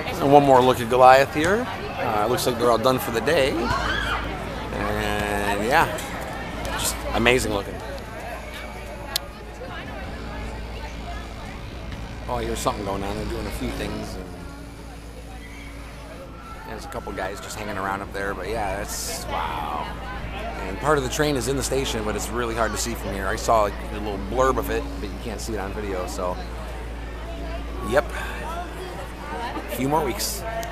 And one more look at Goliath here. Looks like they're all done for the day. And yeah, just amazing looking. Oh, here's something going on. They're doing a few things. And there's a couple guys just hanging around up there. But yeah, that's wow. And part of the train is in the station, but it's really hard to see from here. I saw like a little blurb of it, but you can't see it on video. So, yep. A few more weeks.